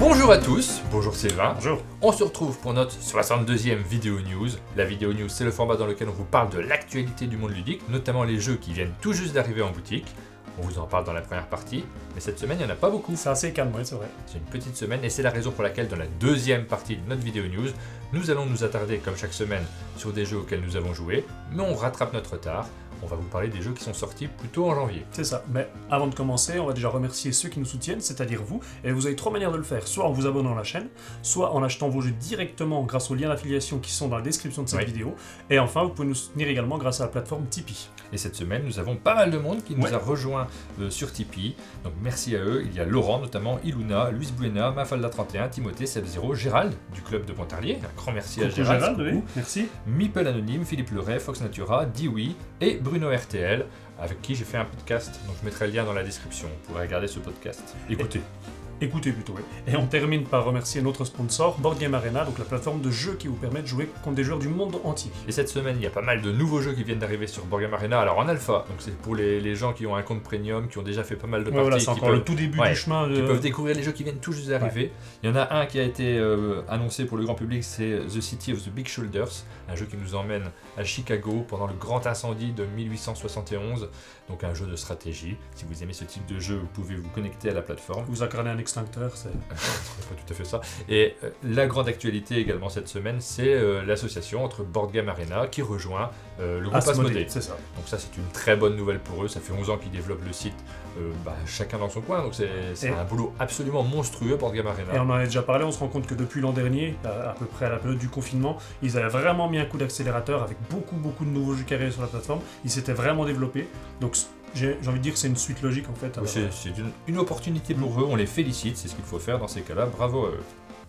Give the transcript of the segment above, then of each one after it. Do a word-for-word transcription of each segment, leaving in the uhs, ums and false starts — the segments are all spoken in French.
Bonjour à tous, bonjour Sylvain. Bonjour. On se retrouve pour notre soixante-deuxième vidéo news. La vidéo news, c'est le format dans lequel on vous parle de l'actualité du monde ludique, notamment les jeux qui viennent tout juste d'arriver en boutique. On vous en parle dans la première partie, mais cette semaine, il n'y en a pas beaucoup. C'est assez calme, oui, c'est vrai. C'est une petite semaine et c'est la raison pour laquelle dans la deuxième partie de notre vidéo news, nous allons nous attarder, comme chaque semaine, sur des jeux auxquels nous avons joué, mais on rattrape notre retard. On va vous parler des jeux qui sont sortis plutôt en janvier. C'est ça. Mais avant de commencer, on va déjà remercier ceux qui nous soutiennent, c'est-à-dire vous. Et vous avez trois manières de le faire. Soit en vous abonnant à la chaîne, soit en achetant vos jeux directement grâce aux liens d'affiliation qui sont dans la description de cette oui. vidéo. Et enfin, vous pouvez nous soutenir également grâce à la plateforme Tipeee. Et cette semaine, nous avons pas mal de monde qui nous ouais. a rejoints euh, sur Tipeee. Donc merci à eux. Il y a Laurent notamment, Iluna, Luis Buena, Mafalda trente et un, Timothée, Seb-Zero, Gérald du club de Pontarlier. Un grand merci Coucou à Gérald. Gérald oui. Merci. Meeple Anonyme, Philippe Leray, Fox Natura, Dewey et Bruno R T L, avec qui j'ai fait un podcast. Donc je mettrai le lien dans la description. Vous pourrez regarder ce podcast. Écoutez. Écoutez plutôt, oui. Et on termine par remercier notre sponsor, Board Game Arena, donc la plateforme de jeux qui vous permet de jouer contre des joueurs du monde entier. Et cette semaine, il y a pas mal de nouveaux jeux qui viennent d'arriver sur Board Game Arena, alors en alpha, donc c'est pour les, les gens qui ont un compte premium, qui ont déjà fait pas mal de ouais, parties. Voilà, c'est encore peuvent, le tout début ouais, du chemin. De... Qui peuvent découvrir les jeux qui viennent tout juste d'arriver. Ouais. Il y en a un qui a été euh, annoncé pour le grand public, c'est The City of the Big Shoulders, un jeu qui nous emmène à Chicago pendant le grand incendie de mille huit cent soixante et onze, donc un jeu de stratégie. Si vous aimez ce type de jeu, vous pouvez vous connecter à la plateforme. Vous incarnez un extincteur, c'est... c'est pas tout à fait ça. Et euh, la grande actualité également cette semaine, c'est euh, l'association entre Board Game Arena qui rejoint euh, le groupe Asmodée. C'est ça. Donc ça, c'est une très bonne nouvelle pour eux. Ça fait onze ans qu'ils développent le site, euh, bah, chacun dans son coin. Donc c'est un boulot absolument monstrueux, Board Game Arena. Et on en a déjà parlé, on se rend compte que depuis l'an dernier, à peu près à la période du confinement, ils avaient vraiment mis un coup d'accélérateur avec beaucoup, beaucoup de nouveaux jeux qui arrivaient sur la plateforme. Ils s'étaient vraiment développés. Donc j'ai envie de dire que c'est une suite logique en fait. Oui, c'est une, une opportunité pour eux, on les félicite, c'est ce qu'il faut faire dans ces cas-là, bravo à eux.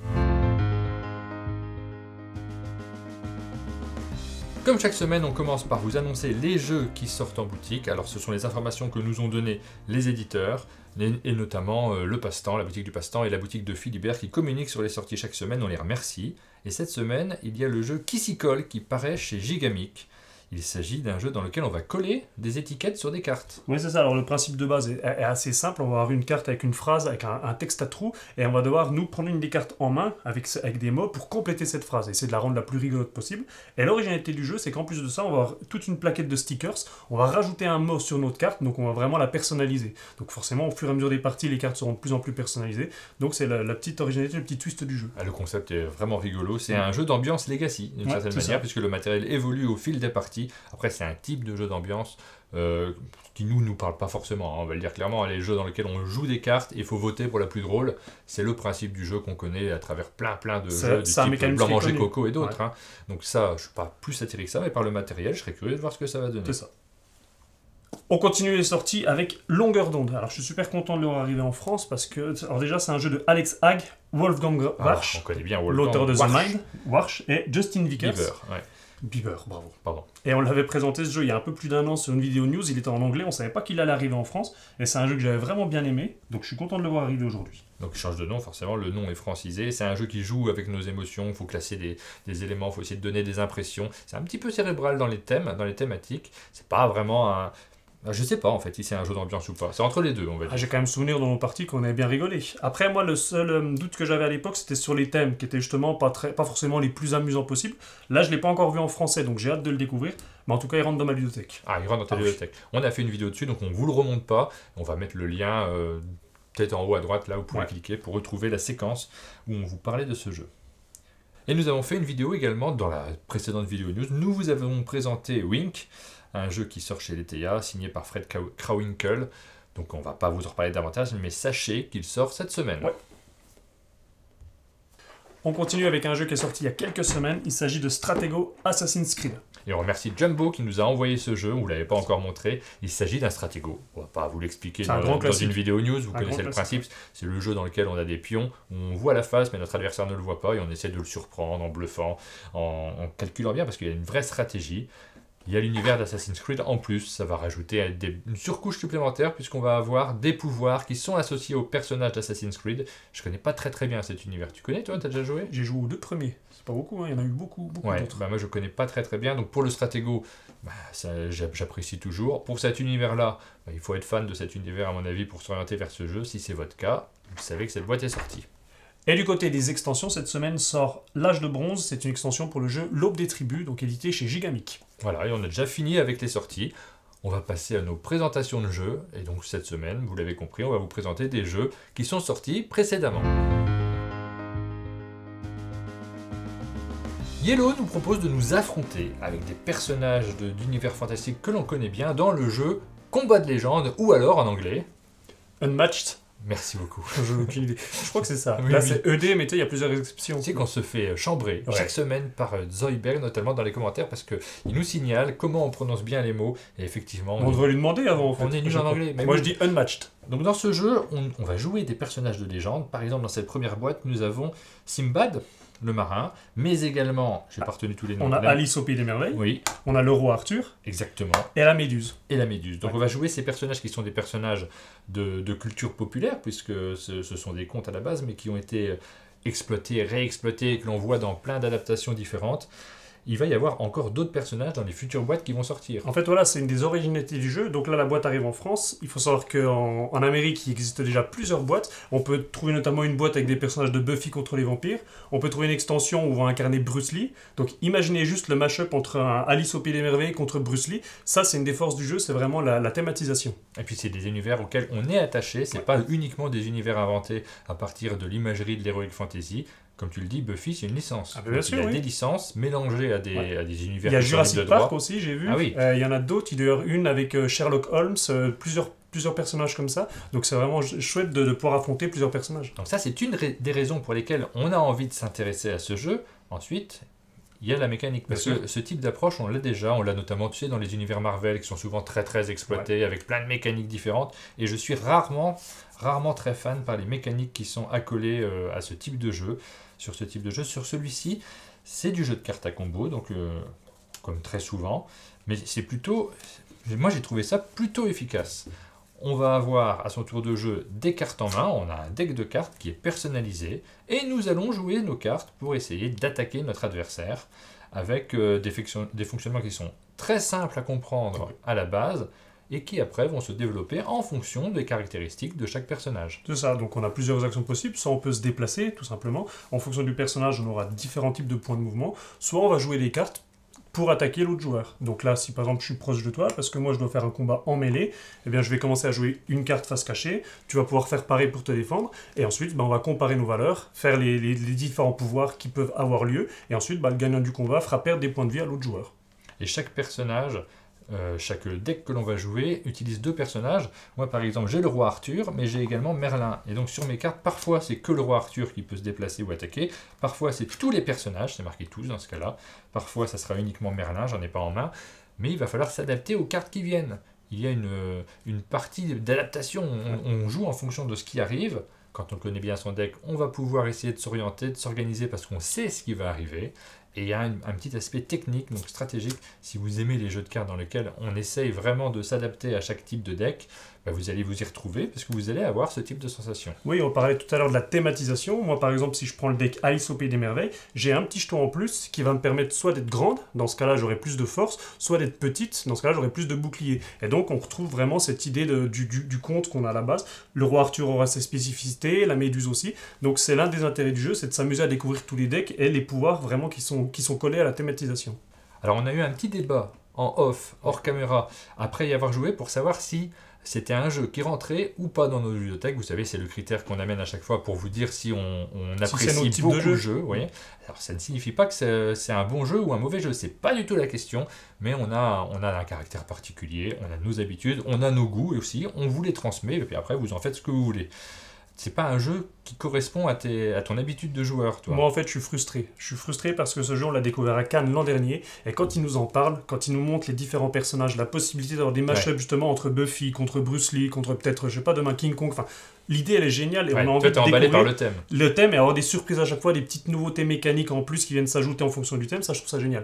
Comme chaque semaine, on commence par vous annoncer les jeux qui sortent en boutique. Alors ce sont les informations que nous ont données les éditeurs, et notamment euh, le Passe-Temps, la boutique du Passe-Temps et la boutique de Philibert qui communiquent sur les sorties chaque semaine, on les remercie. Et cette semaine, il y a le jeu Qui s'y colle qui paraît chez Gigamic. Il s'agit d'un jeu dans lequel on va coller des étiquettes sur des cartes. Oui, c'est ça. Alors, le principe de base est, est assez simple. On va avoir une carte avec une phrase, avec un, un texte à trous, et on va devoir, nous, prendre une des cartes en main avec, avec des mots pour compléter cette phrase, et essayer de la rendre la plus rigolote possible. Et l'originalité du jeu, c'est qu'en plus de ça, on va avoir toute une plaquette de stickers. On va rajouter un mot sur notre carte, donc on va vraiment la personnaliser. Donc forcément, au fur et à mesure des parties, les cartes seront de plus en plus personnalisées. Donc c'est la, la petite originalité, le petit twist du jeu. Ah, le concept est vraiment rigolo. C'est un jeu d'ambiance legacy, d'une ouais, certaine manière, ça. Puisque le matériel évolue au fil des parties. Après, c'est un type de jeu d'ambiance euh, qui nous nous parle pas forcément, hein, on va le dire clairement, les jeux dans lesquels on joue des cartes et il faut voter pour la plus drôle, c'est le principe du jeu qu'on connaît à travers plein plein de jeux du type Blanc Manger Coco et d'autres. Ouais. Hein. Donc ça, je suis pas plus attiré que ça, mais par le matériel, je serais curieux de voir ce que ça va donner. C'est ça. On continue les sorties avec Longueur d'onde. Alors je suis super content de leur arriver en France parce que, alors déjà c'est un jeu de Alex Haag, Wolfgang Warsch, ah, on connaît bien l'auteur de The Mind, Warsch, et Justin Vickers. Bieber, ouais. Bieber, bravo. Pardon. Et on l'avait présenté ce jeu il y a un peu plus d'un an sur une vidéo news, il était en anglais, on savait pas qu'il allait arriver en France, et c'est un jeu que j'avais vraiment bien aimé, donc je suis content de le voir arriver aujourd'hui. Donc il change de nom, forcément, le nom est francisé, c'est un jeu qui joue avec nos émotions, il faut classer des, des éléments, il faut essayer de donner des impressions, c'est un petit peu cérébral dans les thèmes, dans les thématiques, c'est pas vraiment un... Je sais pas en fait si c'est un jeu d'ambiance ou pas, c'est entre les deux on va dire. Ah, j'ai quand même souvenir dans nos parties qu'on avait bien rigolé. Après moi le seul euh, doute que j'avais à l'époque c'était sur les thèmes qui étaient justement pas, très, pas forcément les plus amusants possibles. Là je l'ai pas encore vu en français donc j'ai hâte de le découvrir, mais en tout cas il rentre dans ma bibliothèque. Ah il rentre dans ta ah, bibliothèque. Oui. On a fait une vidéo dessus donc on vous le remonte pas, on va mettre le lien euh, peut-être en haut à droite là où vous pouvez ouais. cliquer pour retrouver la séquence où on vous parlait de ce jeu. Et nous avons fait une vidéo également dans la précédente vidéo news, nous vous avons présenté Wink, un jeu qui sort chez Leteia, signé par Fred Krawinkle. Donc on va pas vous en reparler davantage, mais sachez qu'il sort cette semaine. Ouais. On continue avec un jeu qui est sorti il y a quelques semaines, il s'agit de Stratego Assassin's Creed. Et on remercie Jumbo qui nous a envoyé ce jeu, on ne vous l'avait pas encore montré. Il s'agit d'un Stratego. On ne va pas vous l'expliquer dans, dans une vidéo news, vous un connaissez le principe. C'est le jeu dans lequel on a des pions, on voit la face mais notre adversaire ne le voit pas et on essaie de le surprendre en bluffant, en, en calculant bien parce qu'il y a une vraie stratégie. Il y a l'univers d'Assassin's Creed en plus, ça va rajouter des, une surcouche supplémentaire puisqu'on va avoir des pouvoirs qui sont associés aux personnages d'Assassin's Creed. Je connais pas très très bien cet univers. Tu connais toi, t'as déjà joué? J'ai joué aux deux premiers, c'est pas beaucoup, hein. Il y en a eu beaucoup, beaucoup ouais, d'autres. Bah moi je connais pas très très bien, donc pour le Stratego, bah, j'apprécie toujours. Pour cet univers-là, bah, il faut être fan de cet univers à mon avis pour s'orienter vers ce jeu. Si c'est votre cas, vous savez que cette boîte est sortie. Et du côté des extensions, cette semaine sort l'Âge de Bronze, c'est une extension pour le jeu L'Aube des Tribus, donc édité chez Gigamic. Voilà, et on a déjà fini avec les sorties. On va passer à nos présentations de jeux, et donc cette semaine, vous l'avez compris, on va vous présenter des jeux qui sont sortis précédemment. Yellow nous propose de nous affronter avec des personnages d'univers fantastique que l'on connaît bien dans le jeu Combat de légende, ou alors en anglais... Unmatched. Merci beaucoup. Je n'ai aucune idée. Je crois que c'est ça. Oui, Là, oui. c'est E D, mais tu sais, il y a plusieurs exceptions. Tu sais qu'on se fait chambrer ouais. chaque semaine par Zoidberg, notamment dans les commentaires, parce qu'il nous signale comment on prononce bien les mots, et effectivement... On, on devrait lui demander avant, en fait. On est nul en anglais. Mais Moi, oui. je dis Unmatched. Donc dans ce jeu, on, on va jouer des personnages de légende. Par exemple, dans cette première boîte, nous avons Simbad, le marin, mais également, j'ai pas retenu tous les noms. On a Alice au Pays des Merveilles. Oui. On a le roi Arthur. Exactement. Et la Méduse. Et la Méduse. Donc ouais. on va jouer ces personnages qui sont des personnages de, de culture populaire, puisque ce, ce sont des contes à la base, mais qui ont été exploités, réexploités, et que l'on voit dans plein d'adaptations différentes. Il va y avoir encore d'autres personnages dans les futures boîtes qui vont sortir. En fait, voilà, c'est une des originalités du jeu. Donc là, la boîte arrive en France. Il faut savoir qu'en en Amérique, il existe déjà plusieurs boîtes. On peut trouver notamment une boîte avec des personnages de Buffy contre les vampires. On peut trouver une extension où on va incarner Bruce Lee. Donc imaginez juste le mash-up entre un Alice au Pays des Merveilles contre Bruce Lee. Ça, c'est une des forces du jeu, c'est vraiment la, la thématisation. Et puis c'est des univers auxquels on est attaché. C'est ouais. pas uniquement des univers inventés à partir de l'imagerie de l'heroic fantasy. Comme tu le dis, Buffy, c'est une licence. Ah, bien sûr, il y a oui. des licences mélangées à des, ouais. à des univers. Il y a Jurassic Park aussi, j'ai vu. Ah, oui. euh, il y en a d'autres. Il y a une avec euh, Sherlock Holmes, euh, plusieurs, plusieurs personnages comme ça. Donc c'est vraiment chouette de, de pouvoir affronter plusieurs personnages. Donc ça, c'est une des raisons pour lesquelles on a envie de s'intéresser à ce jeu. Ensuite, il y a la mécanique. Parce bien que sûr. Ce type d'approche, on l'a déjà. On l'a notamment, tu sais, dans les univers Marvel qui sont souvent très très exploités, ouais. avec plein de mécaniques différentes. Et je suis rarement, rarement très fan par les mécaniques qui sont accolées euh, à ce type de jeu. Sur ce type de jeu. Sur celui-ci, c'est du jeu de cartes à combo, donc euh, comme très souvent, mais c'est plutôt... Moi, j'ai trouvé ça plutôt efficace. On va avoir à son tour de jeu des cartes en main, on a un deck de cartes qui est personnalisé, et nous allons jouer nos cartes pour essayer d'attaquer notre adversaire avec euh, des, des fonctionnements qui sont très simples à comprendre à la base, et qui après vont se développer en fonction des caractéristiques de chaque personnage. C'est ça, donc on a plusieurs actions possibles, soit on peut se déplacer tout simplement, en fonction du personnage on aura différents types de points de mouvement, soit on va jouer des cartes pour attaquer l'autre joueur. Donc là, si par exemple je suis proche de toi, parce que moi je dois faire un combat en mêlée, eh bien je vais commencer à jouer une carte face cachée, tu vas pouvoir faire pareil pour te défendre, et ensuite ben, on va comparer nos valeurs, faire les, les, les différents pouvoirs qui peuvent avoir lieu, et ensuite ben, le gagnant du combat fera perdre des points de vie à l'autre joueur. Et chaque personnage... Euh, chaque deck que l'on va jouer utilise deux personnages. Moi par exemple j'ai le roi Arthur, mais j'ai également Merlin. Et donc sur mes cartes, parfois c'est que le roi Arthur qui peut se déplacer ou attaquer. Parfois c'est tous les personnages, c'est marqué tous dans ce cas-là. Parfois ça sera uniquement Merlin, j'en ai pas en main. Mais il va falloir s'adapter aux cartes qui viennent. Il y a une, une partie d'adaptation, on, on joue en fonction de ce qui arrive. Quand on connaît bien son deck, on va pouvoir essayer de s'orienter, de s'organiser parce qu'on sait ce qui va arriver. Et il y a un, un petit aspect technique, donc stratégique. Si vous aimez les jeux de cartes dans lesquels on essaye vraiment de s'adapter à chaque type de deck, bah vous allez vous y retrouver parce que vous allez avoir ce type de sensation. Oui, on parlait tout à l'heure de la thématisation. Moi, par exemple, si je prends le deck Alice au Pays des Merveilles, j'ai un petit jeton en plus qui va me permettre soit d'être grande, dans ce cas-là, j'aurai plus de force, soit d'être petite, dans ce cas-là, j'aurai plus de boucliers. Et donc, on retrouve vraiment cette idée de, du, du, du conte qu'on a à la base. Le roi Arthur aura ses spécificités, la Méduse aussi. Donc, c'est l'un des intérêts du jeu, c'est de s'amuser à découvrir tous les decks et les pouvoirs vraiment qui sont, qui sont collés à la thématisation. Alors, on a eu un petit débat en off, hors caméra, après y avoir joué, pour savoir si c'était un jeu qui rentrait ou pas dans nos bibliothèques. Vous savez, c'est le critère qu'on amène à chaque fois pour vous dire si on, on apprécie si beaucoup le jeu. Oui. Alors, ça ne signifie pas que c'est un bon jeu ou un mauvais jeu. C'est pas du tout la question. Mais on a, on a un caractère particulier, on a nos habitudes, on a nos goûts aussi. On vous les transmet et puis après, vous en faites ce que vous voulez. C'est pas un jeu qui correspond à, tes, à ton habitude de joueur, toi. Moi, en fait, je suis frustré. Je suis frustré parce que ce jeu, on l'a découvert à Cannes l'an dernier. Et quand il nous en parle, quand il nous montre les différents personnages, la possibilité d'avoir des match-ups ouais. justement entre Buffy, contre Bruce Lee, contre peut-être, je sais pas, demain King Kong. Enfin, l'idée, elle est géniale. Et ouais, on a envie toi, de t'es emballé découvrir par le thème. Le thème et avoir des surprises à chaque fois, des petites nouveautés mécaniques en plus qui viennent s'ajouter en fonction du thème. Ça, je trouve ça génial.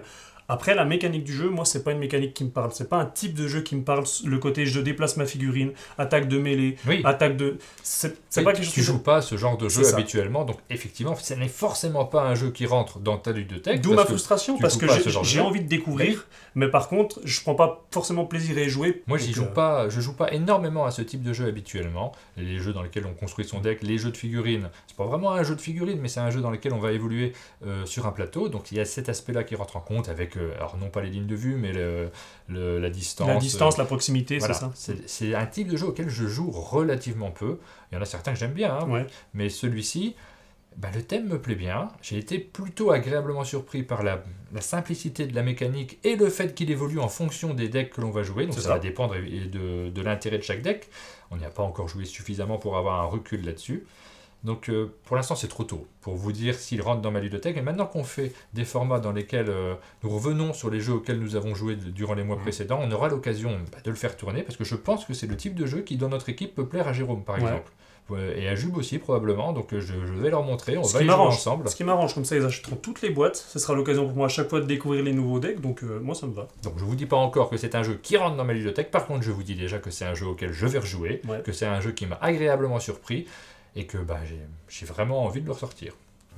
Après, la mécanique du jeu, moi, c'est pas une mécanique qui me parle. C'est pas un type de jeu qui me parle. Le côté je déplace ma figurine, attaque de mêlée, oui. attaque de. C'est oui, pas quelque chose tu que joues je... pas ce genre de jeu habituellement, donc effectivement, ce n'est forcément pas un jeu qui rentre dans ta ludothèque. D'où ma frustration, parce que j'ai envie de découvrir, oui. mais par contre, je prends pas forcément plaisir à y jouer. Moi, j'y joue euh... pas, je joue pas énormément à ce type de jeu habituellement. Les jeux dans lesquels on construit son deck, les jeux de figurines, c'est pas vraiment un jeu de figurines, mais c'est un jeu dans lequel on va évoluer euh, sur un plateau. Donc il y a cet aspect-là qui rentre en compte avec, euh, alors non pas les lignes de vue, mais le, le, la distance. La distance, euh, la proximité, voilà. c'est ça. C'est un type de jeu auquel je joue relativement peu. Il y en a certains que j'aime bien, hein, ouais. mais celui-ci, bah, le thème me plaît bien. J'ai été plutôt agréablement surpris par la, la simplicité de la mécanique et le fait qu'il évolue en fonction des decks que l'on va jouer. Donc ça, ça va dépendre de, de l'intérêt de chaque deck. On n'y a pas encore joué suffisamment pour avoir un recul là-dessus. Donc euh, pour l'instant c'est trop tôt pour vous dire s'il rentre dans ma ludothèque. Et maintenant qu'on fait des formats dans lesquels euh, nous revenons sur les jeux auxquels nous avons joué de, durant les mois mmh. précédents, on aura l'occasion bah, de le faire tourner parce que je pense que c'est le type de jeu qui dans notre équipe peut plaire à Jérôme par ouais. exemple. Et à Jube aussi probablement, donc je, je vais leur montrer, on ce va y jouer ensemble. Ce qui m'arrange, comme ça ils achèteront toutes les boîtes, ce sera l'occasion pour moi à chaque fois de découvrir les nouveaux decks, donc euh, moi ça me va. Donc je vous dis pas encore que c'est un jeu qui rentre dans ma ludothèque, par contre je vous dis déjà que c'est un jeu auquel je vais rejouer, ouais. que c'est un jeu qui m'a agréablement surpris, et que bah, j'ai vraiment envie de le ressortir.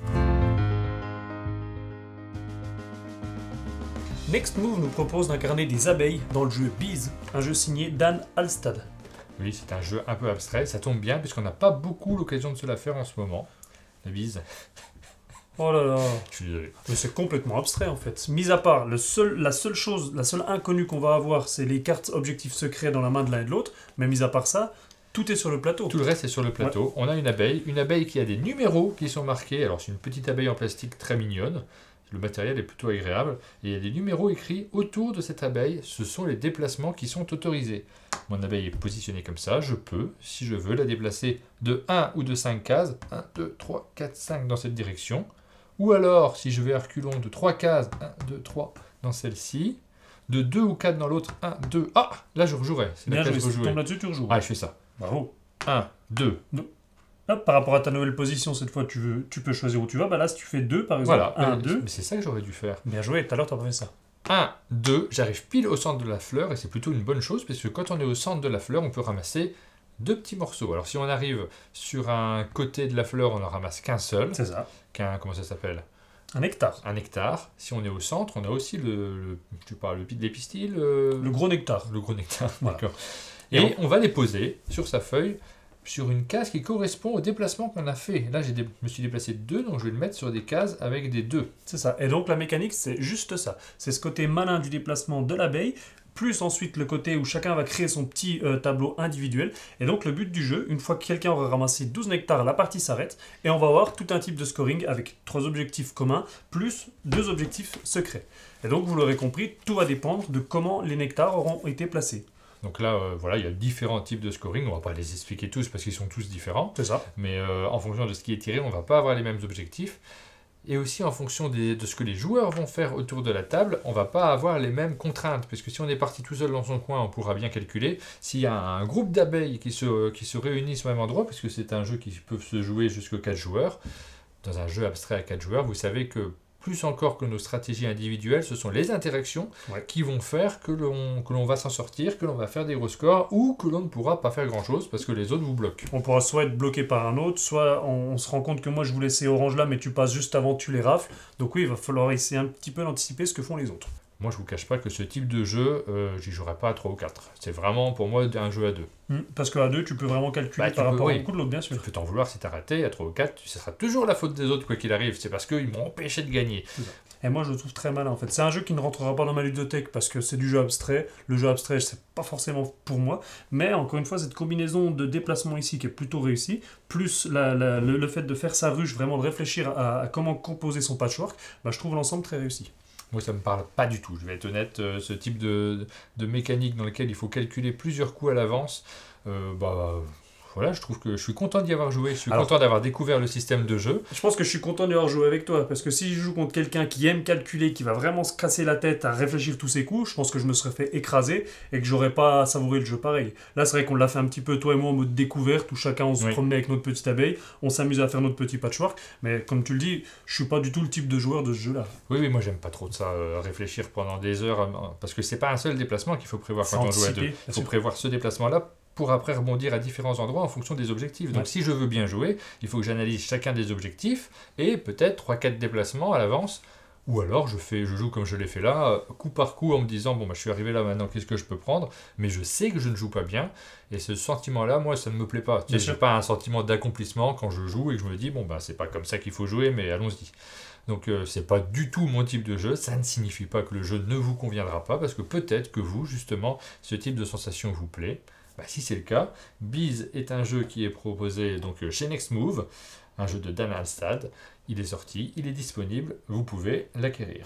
Next Move nous propose d'incarner des abeilles dans le jeu Bees, un jeu signé Dan Alstad. Oui, c'est un jeu un peu abstrait, ça tombe bien puisqu'on n'a pas beaucoup l'occasion de se la faire en ce moment. La bise. Oh là là. Je suis désolé. Mais c'est complètement abstrait en fait. Mis à part, le seul, la seule chose, la seule inconnue qu'on va avoir, c'est les cartes objectifs secrets dans la main de l'un et de l'autre. Mais mis à part ça, tout est sur le plateau. Tout le reste est sur le plateau. Ouais. On a une abeille, une abeille qui a des numéros qui sont marqués. Alors c'est une petite abeille en plastique très mignonne. Le matériel est plutôt agréable. Et il y a des numéros écrits autour de cette abeille. Ce sont les déplacements qui sont autorisés. Mon abeille est positionnée comme ça. Je peux, si je veux, la déplacer de un ou de cinq cases. un, deux, trois, quatre, cinq dans cette direction. Ou alors, si je vais à reculons de trois cases, un, deux, trois dans celle-ci. De deux ou quatre dans l'autre. un, deux. Ah, là je rejouerai. C'est la case rejouer. Tu tombes là-dessus, tu rejoues. Ah, je fais ça. Bravo. un, deux. Hop, par rapport à ta nouvelle position, cette fois, tu, veux, tu peux choisir où tu vas. Bah là, si tu fais deux, par exemple, voilà. un, deux. Mais c'est ça que j'aurais dû faire. Bien joué, tout à l'heure, tu as pas fait ça. un, deux, j'arrive pile au centre de la fleur, et c'est plutôt une bonne chose, parce que quand on est au centre de la fleur, on peut ramasser deux petits morceaux. Alors si on arrive sur un côté de la fleur, on n'en ramasse qu'un seul. C'est ça. Qu'un, comment ça s'appelle ? Un nectar. Un nectar. Si on est au centre, on a aussi le, le tu parles, le, les pistils. Le... le gros nectar. Le gros nectar, voilà. D'accord. Et, et on... on va les poser sur sa feuille, sur une case qui correspond au déplacement qu'on a fait. Là, je dé... me suis déplacé de deux, donc je vais le mettre sur des cases avec des deux. C'est ça. Et donc la mécanique, c'est juste ça. C'est ce côté malin du déplacement de l'abeille, plus ensuite le côté où chacun va créer son petit euh, tableau individuel. Et donc le but du jeu, une fois que quelqu'un aura ramassé douze nectars, la partie s'arrête, et on va avoir tout un type de scoring avec trois objectifs communs, plus deux objectifs secrets. Et donc vous l'aurez compris, tout va dépendre de comment les nectars auront été placés. Donc là, euh, voilà, il y a différents types de scoring. On ne va pas les expliquer tous parce qu'ils sont tous différents. C'est ça. Mais euh, en fonction de ce qui est tiré, on ne va pas avoir les mêmes objectifs. Et aussi en fonction des, de ce que les joueurs vont faire autour de la table, on ne va pas avoir les mêmes contraintes. Parce que si on est parti tout seul dans son coin, on pourra bien calculer. S'il y a un groupe d'abeilles qui se, qui se réunissent au même endroit, parce que c'est un jeu qui peut se jouer jusqu'à quatre joueurs, dans un jeu abstrait à quatre joueurs, vous savez que plus encore que nos stratégies individuelles, ce sont les interactions ouais. qui vont faire que l'on, que l'on va s'en sortir, que l'on va faire des gros scores, ou que l'on ne pourra pas faire grand-chose parce que les autres vous bloquent. On pourra soit être bloqué par un autre, soit on, on se rend compte que moi je vous laissais orange là, mais tu passes juste avant, tu les rafles. Donc oui, il va falloir essayer un petit peu d'anticiper ce que font les autres. Moi, je ne vous cache pas que ce type de jeu, euh, j'y jouerai pas à trois ou quatre. C'est vraiment, pour moi, un jeu à deux. Mmh, parce qu'à deux, tu peux vraiment calculer bah, par rapport oui. au coup de l'autre, bien sûr. Tu peux t'en vouloir si tu as raté. À trois ou quatre, ce sera toujours la faute des autres, quoi qu'il arrive. C'est parce qu'ils m'ont empêché de gagner. Et moi, je le trouve très malin, en fait. C'est un jeu qui ne rentrera pas dans ma ludothèque parce que c'est du jeu abstrait. Le jeu abstrait, c'est pas forcément pour moi. Mais encore une fois, cette combinaison de déplacement ici qui est plutôt réussie, plus la, la, le, le fait de faire sa ruche, vraiment de réfléchir à, à comment composer son patchwork, bah, je trouve l'ensemble très réussi. Moi, ça me parle pas du tout. Je vais être honnête, euh, ce type de, de mécanique dans lequel il faut calculer plusieurs coups à l'avance, euh, bah, voilà, je trouve que je suis content d'y avoir joué, je suis Alors, content d'avoir découvert le système de jeu. Je pense que je suis content d'y avoir joué avec toi, parce que si je joue contre quelqu'un qui aime calculer, qui va vraiment se casser la tête à réfléchir tous ses coups, je pense que je me serais fait écraser et que j'aurais pas savouré le jeu pareil. Là, c'est vrai qu'on l'a fait un petit peu, toi et moi, en mode découverte, où chacun on se oui. promenait avec notre petite abeille, on s'amusait à faire notre petit patchwork, mais comme tu le dis, je suis pas du tout le type de joueur de ce jeu-là. Oui, oui, moi j'aime pas trop de ça, euh, réfléchir pendant des heures, euh, parce que c'est pas un seul déplacement qu'il faut prévoir quand on joue à deux. Il faut prévoir ce déplacement-là pour après rebondir à différents endroits en fonction des objectifs. Donc ouais. si je veux bien jouer, il faut que j'analyse chacun des objectifs et peut-être trois quatre déplacements à l'avance. Ou alors je, fais, je joue comme je l'ai fait là, coup par coup en me disant bon bah, je suis arrivé là maintenant, qu'est-ce que je peux prendre? Mais je sais que je ne joue pas bien et ce sentiment-là, moi ça ne me plaît pas. Je n'ai pas un sentiment d'accomplissement quand je joue et que je me dis bon bah c'est pas comme ça qu'il faut jouer, mais allons-y. Donc euh, c'est pas du tout mon type de jeu, ça ne signifie pas que le jeu ne vous conviendra pas parce que peut-être que vous justement ce type de sensation vous plaît. Bah, si c'est le cas, Beez est un jeu qui est proposé donc, chez Next Move, un jeu de Dan Alstad. Il est sorti, il est disponible, vous pouvez l'acquérir.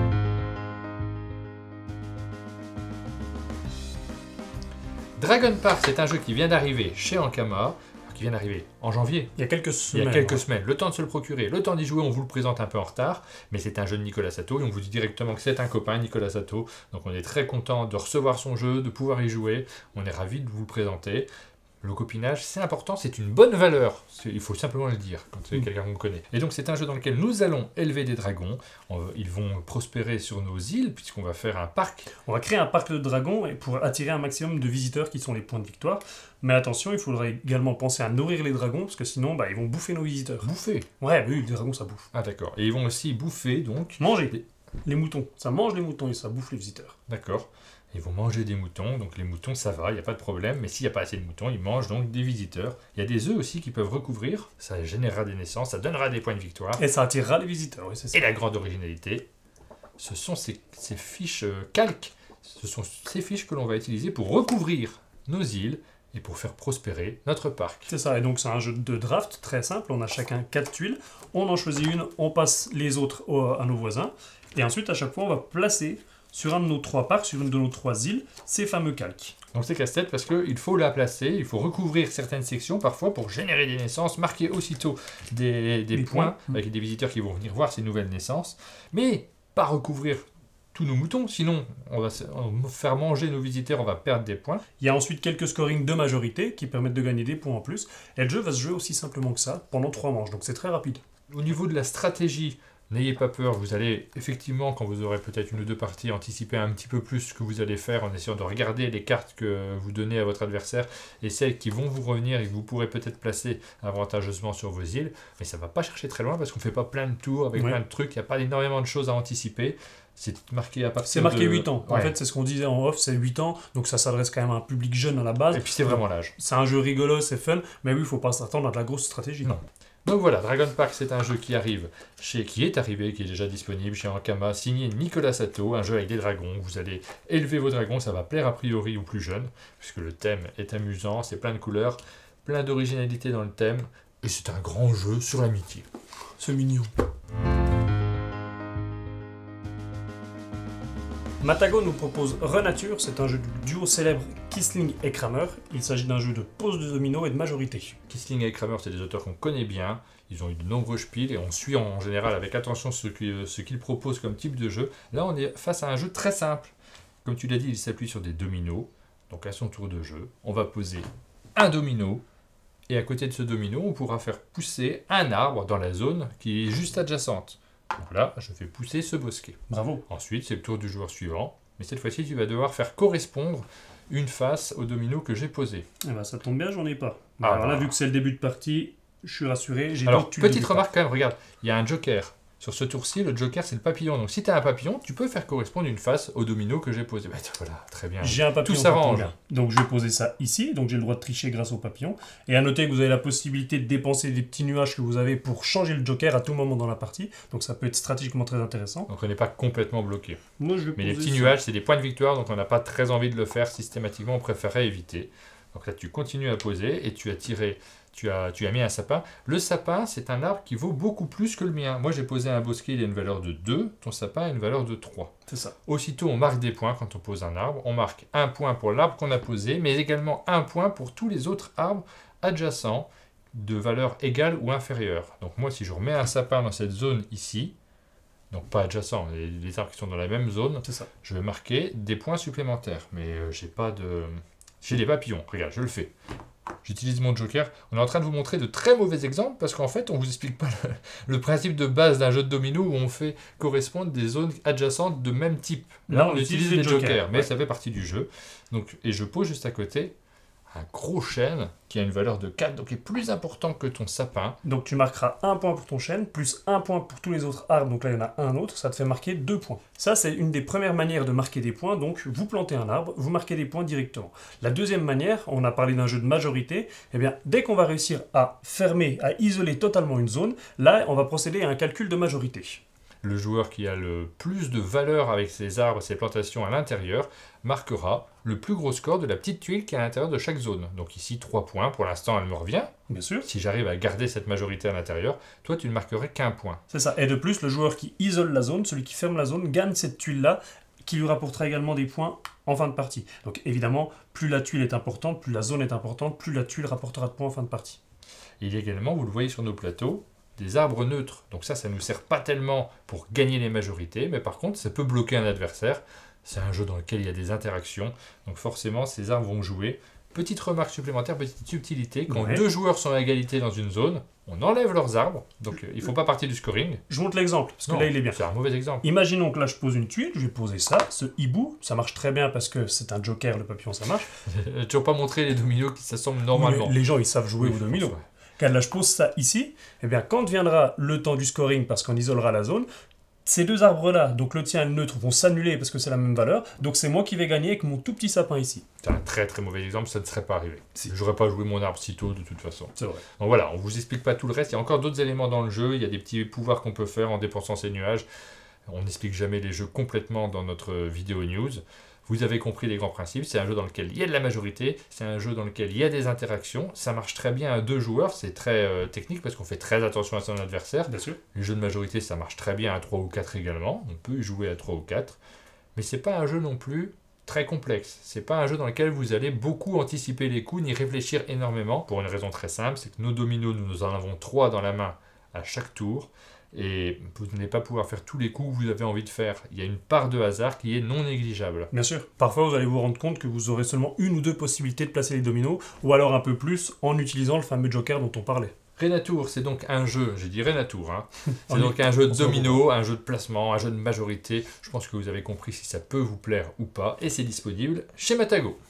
Dragon Park, c'est un jeu qui vient d'arriver chez Ankama, qui vient d'arriver en janvier. Il y a quelques semaines. Il y a quelques ouais. semaines. Le temps de se le procurer, le temps d'y jouer, on vous le présente un peu en retard, mais c'est un jeu de Nicolas Sato et on vous dit directement que c'est un copain, Nicolas Sato. Donc on est très content de recevoir son jeu, de pouvoir y jouer. On est ravis de vous le présenter. Le copinage, c'est important, c'est une bonne valeur. Il faut simplement le dire quand c'est mmh. quelqu'un qu'on connaît. Et donc c'est un jeu dans lequel nous allons élever des dragons. On, ils vont prospérer sur nos îles puisqu'on va faire un parc. On va créer un parc de dragons pour attirer un maximum de visiteurs qui sont les points de victoire. Mais attention, il faudra également penser à nourrir les dragons parce que sinon bah, ils vont bouffer nos visiteurs. Bouffer? Ouais, oui, les dragons ça bouffe. Ah d'accord. Et ils vont aussi bouffer donc... Manger des... les moutons. Ça mange les moutons et ça bouffe les visiteurs. D'accord. Ils vont manger des moutons, donc les moutons ça va, il n'y a pas de problème, mais s'il n'y a pas assez de moutons, ils mangent donc des visiteurs. Il y a des œufs aussi qui peuvent recouvrir, ça générera des naissances, ça donnera des points de victoire. Et ça attirera les visiteurs, oui, c'est ça. Et la grande originalité, ce sont ces, ces fiches euh, calques, ce sont ces fiches que l'on va utiliser pour recouvrir nos îles et pour faire prospérer notre parc. C'est ça, et donc c'est un jeu de draft très simple, on a chacun quatre tuiles, on en choisit une, on passe les autres au, à nos voisins, et ensuite à chaque fois on va placer sur un de nos trois parcs, sur une de nos trois îles, ces fameux calques. Donc c'est casse-tête parce qu'il faut la placer, il faut recouvrir certaines sections parfois pour générer des naissances, marquer aussitôt des, des points, points avec des visiteurs qui vont venir voir ces nouvelles naissances, mais pas recouvrir tous nos moutons, sinon on va, on va faire manger nos visiteurs, on va perdre des points. Il y a ensuite quelques scorings de majorité qui permettent de gagner des points en plus, et le jeu va se jouer aussi simplement que ça pendant trois manches, donc c'est très rapide. Au niveau de la stratégie, n'ayez pas peur, vous allez effectivement, quand vous aurez peut-être une ou deux parties, anticiper un petit peu plus ce que vous allez faire en essayant de regarder les cartes que vous donnez à votre adversaire et celles qui vont vous revenir et que vous pourrez peut-être placer avantageusement sur vos îles. Mais ça ne va pas chercher très loin parce qu'on ne fait pas plein de tours avec ouais. plein de trucs, il n'y a pas énormément de choses à anticiper. C'est marqué à partir C'est marqué de... huit ans. En ouais. fait, c'est ce qu'on disait en off, c'est huit ans. Donc ça s'adresse quand même à un public jeune à la base. Et puis c'est vraiment l'âge. C'est un jeu rigolo, c'est fun. Mais oui, il ne faut pas s'attendre à de la grosse stratégie. Non. Donc voilà, Dragon Park, c'est un jeu qui arrive, chez, qui est arrivé, qui est déjà disponible chez Ankama, signé Nicolas Sato, un jeu avec des dragons. Vous allez élever vos dragons, ça va plaire a priori aux plus jeunes, puisque le thème est amusant, c'est plein de couleurs, plein d'originalité dans le thème, et c'est un grand jeu sur l'amitié. C'est mignon. Matago nous propose Renature, c'est un jeu du duo célèbre Kiesling et Kramer. Il s'agit d'un jeu de pose de domino et de majorité. Kiesling et Kramer, c'est des auteurs qu'on connaît bien. Ils ont eu de nombreux spiels et on suit en général avec attention ce qu'ils, ce qu'ils proposent comme type de jeu. Là, on est face à un jeu très simple. Comme tu l'as dit, il s'appuie sur des dominos. Donc à son tour de jeu, on va poser un domino. Et à côté de ce domino, on pourra faire pousser un arbre dans la zone qui est juste adjacente. Donc là, je fais pousser ce bosquet. Bravo. Ensuite, c'est le tour du joueur suivant. Mais cette fois-ci, tu vas devoir faire correspondre une face au domino que j'ai posé. Eh ben, ça tombe bien, j'en ai pas. Ah Alors bah. là, vu que c'est le début de partie, je suis rassuré. J'ai Alors, petite remarque quand même, regarde, il y a un joker. Sur ce tour-ci, le joker, c'est le papillon. Donc si tu as un papillon, tu peux faire correspondre une face au domino que j'ai posé. Bah, voilà, très bien. J'ai un papillon. Tout s'arrange. Donc je vais poser ça ici. Donc j'ai le droit de tricher grâce au papillon. Et à noter que vous avez la possibilité de dépenser des petits nuages que vous avez pour changer le joker à tout moment dans la partie. Donc ça peut être stratégiquement très intéressant. Donc on n'est pas complètement bloqué. Moi, je vais Mais les petits ça. nuages, c'est des points de victoire. Donc on n'a pas très envie de le faire systématiquement. On préférerait éviter. Donc là, tu continues à poser et tu as tiré... Tu as, tu as mis un sapin. Le sapin, c'est un arbre qui vaut beaucoup plus que le mien. Moi, j'ai posé un bosquet, il a une valeur de deux. Ton sapin a une valeur de trois. C'est ça. Aussitôt, on marque des points quand on pose un arbre. On marque un point pour l'arbre qu'on a posé, mais également un point pour tous les autres arbres adjacents de valeur égale ou inférieure. Donc moi, si je remets un sapin dans cette zone ici, donc pas adjacent, les, les arbres qui sont dans la même zone, c'est ça. Je vais marquer des points supplémentaires. Mais euh, j'ai pas de... J'ai des papillons. Regarde, je le fais. J'utilise mon joker. On est en train de vous montrer de très mauvais exemples parce qu'en fait, on vous explique pas le, le principe de base d'un jeu de domino où on fait correspondre des zones adjacentes de même type. Là, Là on, on utilise des jokers, jokers mais ouais. ça fait partie du jeu. Donc, et je pose juste à côté un gros chêne qui a une valeur de quatre, donc est plus important que ton sapin. Donc tu marqueras un point pour ton chêne, plus un point pour tous les autres arbres, donc là il y en a un autre, ça te fait marquer deux points. Ça c'est une des premières manières de marquer des points, donc vous plantez un arbre, vous marquez des points directement. La deuxième manière, on a parlé d'un jeu de majorité, eh bien dès qu'on va réussir à fermer, à isoler totalement une zone, là on va procéder à un calcul de majorité. Le joueur qui a le plus de valeur avec ses arbres et ses plantations à l'intérieur marquera le plus gros score de la petite tuile qui est à l'intérieur de chaque zone. Donc ici, trois points. Pour l'instant, elle me revient. Bien sûr. Si j'arrive à garder cette majorité à l'intérieur, toi, tu ne marquerais qu'un point. C'est ça. Et de plus, le joueur qui isole la zone, celui qui ferme la zone, gagne cette tuile-là, qui lui rapportera également des points en fin de partie. Donc évidemment, plus la tuile est importante, plus la zone est importante, plus la tuile rapportera de points en fin de partie. Il y a également, vous le voyez sur nos plateaux, des arbres neutres. Donc ça, ça ne nous sert pas tellement pour gagner les majorités, mais par contre, ça peut bloquer un adversaire. C'est un jeu dans lequel il y a des interactions, donc forcément, ces arbres vont jouer. Petite remarque supplémentaire, petite subtilité, quand ouais. deux joueurs sont à égalité dans une zone, on enlève leurs arbres, donc euh, ils ne font pas partie du scoring. Je montre l'exemple, parce que non, là, il est bien. C'est un mauvais exemple. Imaginons que là, je pose une tuile, je vais poser ça, ce hibou, ça marche très bien parce que c'est un joker, le papillon, ça marche. Tu toujours pas montré les dominos qui s'assemblent normalement. Oui, les gens, ils savent jouer oui, aux dominos. Quand là je pose ça ici, eh bien quand viendra le temps du scoring, parce qu'on isolera la zone, ces deux arbres-là, donc le tien et le neutre, vont s'annuler parce que c'est la même valeur, donc c'est moi qui vais gagner avec mon tout petit sapin ici. C'est un très très mauvais exemple, ça ne serait pas arrivé. Si. Je n'aurais pas joué mon arbre si tôt de toute façon. C'est vrai. Donc voilà, on ne vous explique pas tout le reste, il y a encore d'autres éléments dans le jeu, il y a des petits pouvoirs qu'on peut faire en dépensant ces nuages. On n'explique jamais les jeux complètement dans notre vidéo news. Vous avez compris les grands principes, c'est un jeu dans lequel il y a de la majorité, c'est un jeu dans lequel il y a des interactions, ça marche très bien à deux joueurs, c'est très euh, technique parce qu'on fait très attention à son adversaire. Bien sûr. Les jeux de majorité, ça marche très bien à trois ou quatre également, on peut y jouer à trois ou quatre, mais c'est pas un jeu non plus très complexe. C'est pas un jeu dans lequel vous allez beaucoup anticiper les coups ni réfléchir énormément, pour une raison très simple, c'est que nos dominos, nous en avons trois dans la main à chaque tour, et vous n'allez pas pouvoir faire tous les coups que vous avez envie de faire. Il y a une part de hasard qui est non négligeable. Bien sûr. Parfois, vous allez vous rendre compte que vous aurez seulement une ou deux possibilités de placer les dominos, ou alors un peu plus en utilisant le fameux joker dont on parlait. Reynatour, c'est donc un jeu, j'ai dit Reynatour, hein. C'est donc un jeu de domino, un jeu de placement, un jeu de majorité. Je pense que vous avez compris si ça peut vous plaire ou pas, et c'est disponible chez Matago.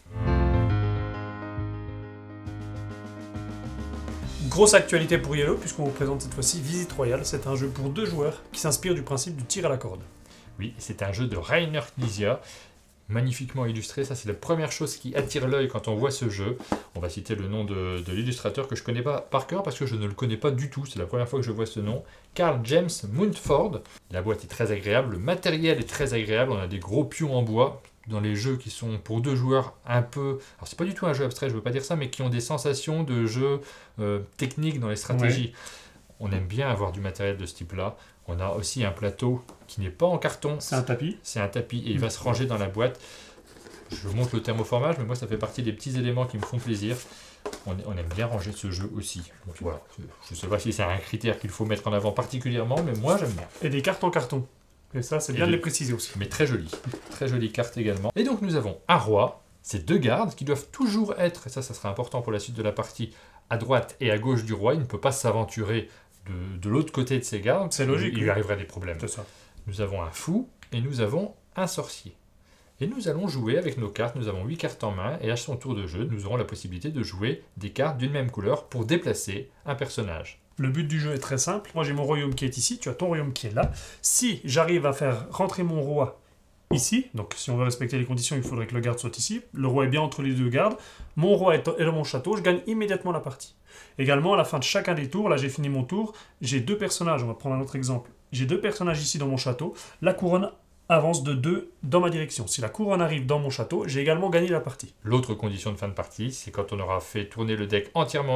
Grosse actualité pour Yellow, puisqu'on vous présente cette fois-ci Visite Royale. C'est un jeu pour deux joueurs qui s'inspire du principe du tir à la corde. Oui, c'est un jeu de Rainer Knizia, magnifiquement illustré. Ça, c'est la première chose qui attire l'œil quand on voit ce jeu. On va citer le nom de, de l'illustrateur que je ne connais pas par cœur parce que je ne le connais pas du tout. C'est la première fois que je vois ce nom. Carl James Mountford. La boîte est très agréable, le matériel est très agréable. On a des gros pions en bois dans les jeux qui sont pour deux joueurs un peu... Alors c'est pas du tout un jeu abstrait, je veux pas dire ça, mais qui ont des sensations de jeu euh, technique dans les stratégies. Ouais. On aime bien avoir du matériel de ce type-là. On a aussi un plateau qui n'est pas en carton. C'est un tapis. C'est un tapis et il va se ranger dans la boîte. Je montre le thermoformage, mais moi ça fait partie des petits éléments qui me font plaisir. On, on aime bien ranger ce jeu aussi. Donc voilà, je ne sais pas si c'est un critère qu'il faut mettre en avant particulièrement, mais moi j'aime bien. Et des cartes en carton. Et ça, c'est bien de les préciser aussi. Mais très joli. Très jolie carte également. Et donc nous avons un roi, ces deux gardes qui doivent toujours être, et ça, ça sera important pour la suite de la partie, à droite et à gauche du roi. Il ne peut pas s'aventurer de, de l'autre côté de ses gardes. C'est logique. Il lui arriverait des problèmes. C'est ça. Nous avons un fou et nous avons un sorcier. Et nous allons jouer avec nos cartes. Nous avons huit cartes en main et à son tour de jeu, nous aurons la possibilité de jouer des cartes d'une même couleur pour déplacer un personnage. Le but du jeu est très simple. Moi, j'ai mon royaume qui est ici, tu as ton royaume qui est là. Si j'arrive à faire rentrer mon roi ici, donc si on veut respecter les conditions, il faudrait que le garde soit ici. Le roi est bien entre les deux gardes. Mon roi est dans mon château, je gagne immédiatement la partie. Également, à la fin de chacun des tours, là j'ai fini mon tour, j'ai deux personnages, on va prendre un autre exemple. J'ai deux personnages ici dans mon château. La couronne avance de deux dans ma direction. Si la couronne arrive dans mon château, j'ai également gagné la partie. L'autre condition de fin de partie, c'est quand on aura fait tourner le deck entièrement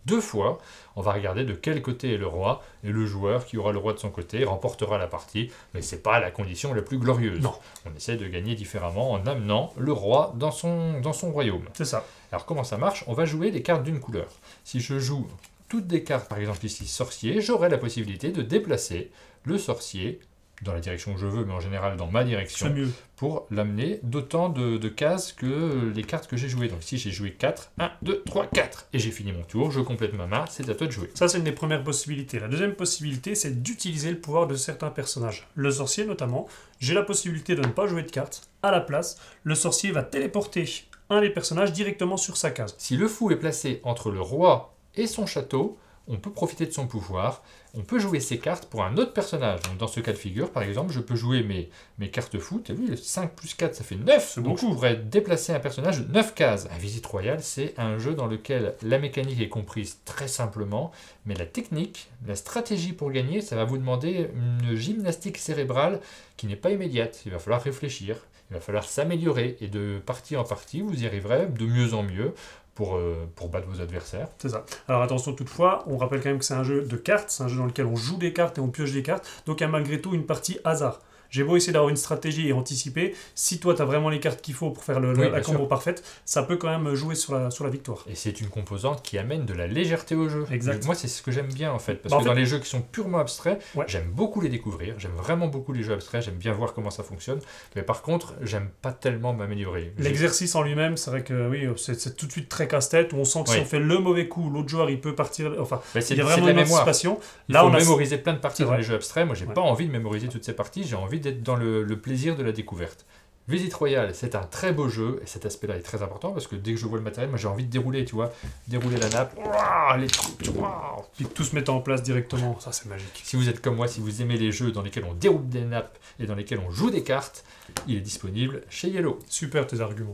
deux fois. On va regarder de quel côté est le roi, et le joueur qui aura le roi de son côté remportera la partie, mais c'est pas la condition la plus glorieuse. Non. On essaie de gagner différemment en amenant le roi dans son, dans son royaume. C'est ça. Alors comment ça marche? On va jouer des cartes d'une couleur. Si je joue toutes des cartes, par exemple ici sorcier, j'aurai la possibilité de déplacer le sorcier dans la direction que je veux, mais en général dans ma direction, mieux. pour l'amener d'autant de, de cases que les cartes que j'ai jouées. Donc ici j'ai joué quatre, un, deux, trois, quatre, et j'ai fini mon tour, je complète ma main, c'est à toi de jouer. Ça c'est une des premières possibilités. La deuxième possibilité, c'est d'utiliser le pouvoir de certains personnages. Le sorcier notamment, j'ai la possibilité de ne pas jouer de cartes. À la place, le sorcier va téléporter un des personnages directement sur sa case. Si le fou est placé entre le roi et son château, on peut profiter de son pouvoir, on peut jouer ses cartes pour un autre personnage. Donc dans ce cas de figure, par exemple, je peux jouer mes, mes cartes fou, tu as vu, cinq plus quatre, ça fait neuf, donc je pourrais déplacer un personnage de neuf cases. Un Visite Royale, c'est un jeu dans lequel la mécanique est comprise très simplement, mais la technique, la stratégie pour gagner, ça va vous demander une gymnastique cérébrale qui n'est pas immédiate. Il va falloir réfléchir, il va falloir s'améliorer, et de partie en partie, vous y arriverez de mieux en mieux, Pour, euh, pour battre vos adversaires. C'est ça. Alors attention toutefois, on rappelle quand même que c'est un jeu de cartes, c'est un jeu dans lequel on joue des cartes et on pioche des cartes, donc il y a malgré tout une partie hasard. J'ai beau essayer d'avoir une stratégie et anticiper, si toi tu as vraiment les cartes qu'il faut pour faire le, oui, la combo sûr. parfaite, ça peut quand même jouer sur la, sur la victoire. Et c'est une composante qui amène de la légèreté au jeu. Exact. Moi c'est ce que j'aime bien en fait, parce bah, que en fait... dans les jeux qui sont purement abstraits, ouais. j'aime beaucoup les découvrir, j'aime vraiment beaucoup les jeux abstraits, j'aime bien voir comment ça fonctionne, mais par contre j'aime pas tellement m'améliorer. L'exercice en lui-même, c'est vrai que oui, c'est tout de suite très casse-tête, où on sent que oui. si on fait le mauvais coup, l'autre joueur il peut partir, enfin bah, il y a vraiment une anticipation. Il Là, faut on a... mémoriser plein de parties dans les jeux abstraits, moi j'ai ouais. pas envie de mémoriser toutes ces parties, j'ai envie d'être dans le, le plaisir de la découverte. Visite Royale, c'est un très beau jeu, et cet aspect-là est très important, parce que dès que je vois le matériel, moi j'ai envie de dérouler, tu vois, dérouler la nappe, ouah, les trucs, ouah. Puis tout se mettre en place directement, ça c'est magique. Si vous êtes comme moi, si vous aimez les jeux dans lesquels on déroule des nappes, et dans lesquels on joue des cartes, il est disponible chez Yellow. Super tes arguments.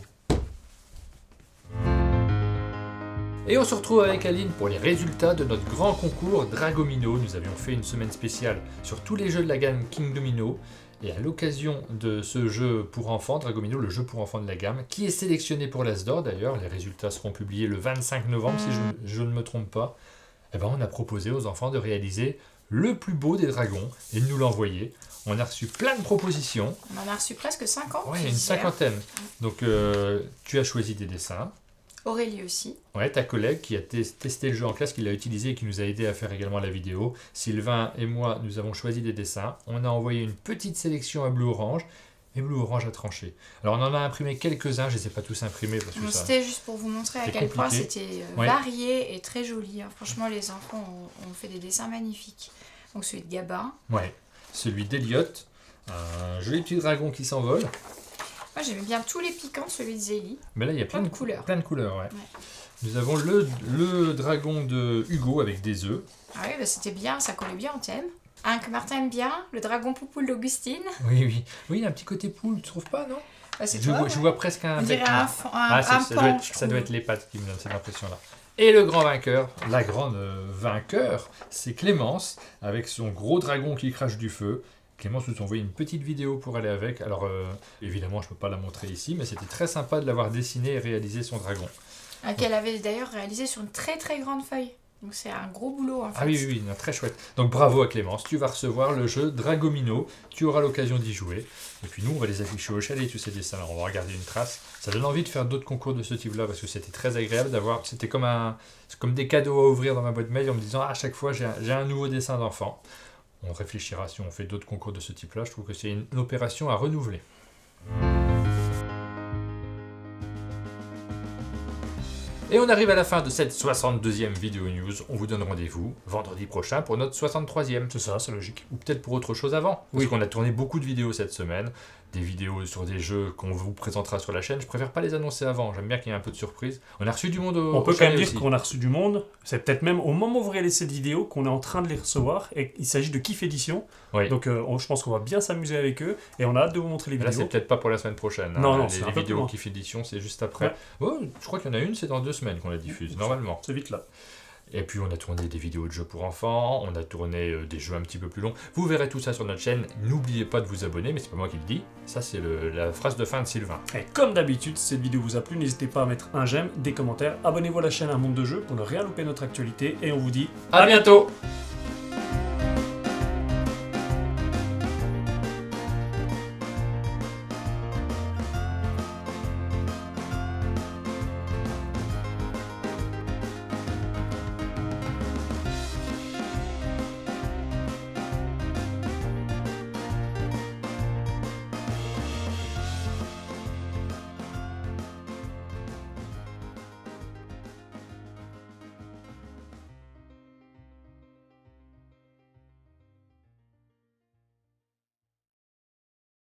Et on se retrouve avec Aline pour les résultats de notre grand concours Dragomino. Nous avions fait une semaine spéciale sur tous les jeux de la gamme King Domino. Et à l'occasion de ce jeu pour enfants, Dragomino, le jeu pour enfants de la gamme, qui est sélectionné pour l'As d'Or d'ailleurs, les résultats seront publiés le vingt-cinq novembre si je, je ne me trompe pas, et ben on a proposé aux enfants de réaliser le plus beau des dragons et de nous l'envoyer. On a reçu plein de propositions. On en a reçu presque cinquante. Ouais, une cinquantaine. Donc euh, tu as choisi des dessins. Aurélie aussi. Ouais, ta collègue qui a testé le jeu en classe, qui l'a utilisé et qui nous a aidé à faire également la vidéo. Sylvain et moi, nous avons choisi des dessins. On a envoyé une petite sélection à Bleu Orange et Bleu Orange a tranché. Alors on en a imprimé quelques-uns, je ne les ai pas tous imprimés parce que ça... C'était juste pour vous montrer à quel point c'était euh, ouais. varié et très joli. Hein. Franchement, les enfants ont, ont fait des dessins magnifiques. Donc celui de Gabin. Ouais, celui d'Eliott, un joli petit dragon qui s'envole. Moi j'aimais bien tous les piquants, celui de Zélie. Mais là il y a plein, plein de, de couleurs. Plein de couleurs, ouais. ouais. Nous avons le, le dragon de Hugo avec des œufs. Ah oui, bah c'était bien, ça collait bien au thème. Un que Martin aime bien, le dragon poupoule d'Augustine. Oui, oui. Oui, il y a un petit côté poule, tu trouves pas, non? bah, je, toi, vois, ouais. je vois presque un... On dirait un, un, ah, un ça, pan, doit être, ça doit être les pattes qui me donnent cette impression-là. Et le grand vainqueur, la grande vainqueur, c'est Clémence, avec son gros dragon qui crache du feu. Clémence nous a envoyé une petite vidéo pour aller avec. Alors, euh, évidemment, je ne peux pas la montrer ici, mais c'était très sympa de l'avoir dessiné et réalisé son dragon. Ah, qu'elle avait d'ailleurs réalisé sur une très très grande feuille. Donc c'est un gros boulot en fait. Ah oui, oui, oui, non, très chouette. Donc bravo à Clémence, tu vas recevoir le jeu Dragomino, tu auras l'occasion d'y jouer. Et puis nous, on va les afficher au chalet, tous ces dessins. Alors on va regarder une trace. Ça donne envie de faire d'autres concours de ce type-là, parce que c'était très agréable d'avoir... C'était comme, un, comme des cadeaux à ouvrir dans ma boîte mail en me disant ah, à chaque fois j'ai un, un nouveau dessin d'enfant. On réfléchira si on fait d'autres concours de ce type-là. Je trouve que c'est une, une opération à renouveler. Et on arrive à la fin de cette soixante-deuxième vidéo news. On vous donne rendez-vous vendredi prochain pour notre soixante-troisième. C'est ça, c'est logique. Ou peut-être pour autre chose avant. Parce oui. qu'on a tourné beaucoup de vidéos cette semaine. Des vidéos sur des jeux qu'on vous présentera sur la chaîne. Je préfère pas les annoncer avant. J'aime bien qu'il y ait un peu de surprise. On a reçu du monde au On peut au quand même dire aussi. qu'on a reçu du monde. C'est peut-être même au moment où vous regardez cette vidéo qu'on est en train de les recevoir. Et il s'agit de Kiff Édition. Oui. Donc euh, on, je pense qu'on va bien s'amuser avec eux. Et on a hâte de vous montrer les Là, vidéos. c'est peut-être pas pour la semaine prochaine. Non, hein. non, les, c'est les un peu vidéos plus loin. Kiff Édition, c'est juste après. Ouais. Oh, je crois qu'il y en a une, c'est dans deux semaines qu'on la diffuse, normalement. C'est vite là. Et puis on a tourné des vidéos de jeux pour enfants, on a tourné euh, des jeux un petit peu plus longs. Vous verrez tout ça sur notre chaîne. N'oubliez pas de vous abonner, mais c'est pas moi qui le dis. Ça c'est la phrase de fin de Sylvain. Et comme d'habitude, si cette vidéo vous a plu, n'hésitez pas à mettre un j'aime, des commentaires, abonnez-vous à la chaîne Un Monde de Jeux pour ne rien louper notre actualité. Et on vous dit à bientôt.